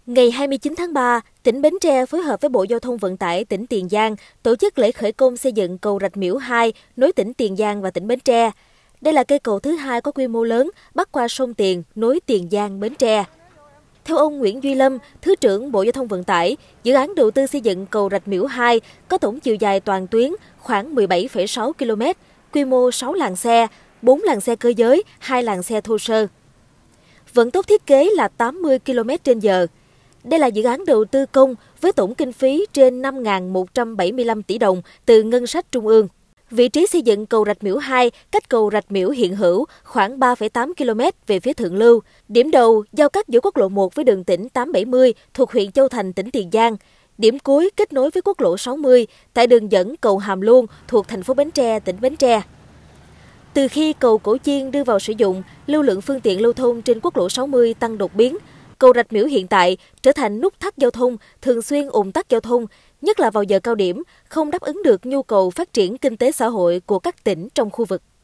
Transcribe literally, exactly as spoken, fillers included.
Ngày hai mươi chín tháng ba, tỉnh Bến Tre phối hợp với Bộ Giao thông Vận tải tỉnh Tiền Giang tổ chức lễ khởi công xây dựng cầu Rạch Miễu hai nối tỉnh Tiền Giang và tỉnh Bến Tre. Đây là cây cầu thứ hai có quy mô lớn bắc qua sông Tiền nối Tiền Giang Bến Tre. Theo ông Nguyễn Duy Lâm, Thứ trưởng Bộ Giao thông Vận tải, dự án đầu tư xây dựng cầu Rạch Miễu hai có tổng chiều dài toàn tuyến khoảng mười bảy phẩy sáu ki lô mét, quy mô sáu làn xe, bốn làn xe cơ giới, hai làn xe thô sơ. Vận tốc thiết kế là tám mươi ki lô mét trên giờ. Đây là dự án đầu tư công với tổng kinh phí trên năm nghìn một trăm bảy mươi lăm tỷ đồng từ ngân sách trung ương. Vị trí xây dựng cầu Rạch Miễu hai cách cầu Rạch Miễu hiện hữu khoảng ba phẩy tám ki lô mét về phía thượng lưu. Điểm đầu giao cắt giữa quốc lộ một với đường tỉnh tám trăm bảy mươi thuộc huyện Châu Thành, tỉnh Tiền Giang. Điểm cuối kết nối với quốc lộ sáu mươi tại đường dẫn cầu Hàm Luông thuộc thành phố Bến Tre, tỉnh Bến Tre. Từ khi cầu Cổ Chiên đưa vào sử dụng, lưu lượng phương tiện lưu thông trên quốc lộ sáu mươi tăng đột biến. Cầu Rạch Miễu hiện tại trở thành nút thắt giao thông, thường xuyên ùn tắc giao thông, nhất là vào giờ cao điểm, không đáp ứng được nhu cầu phát triển kinh tế xã hội của các tỉnh trong khu vực.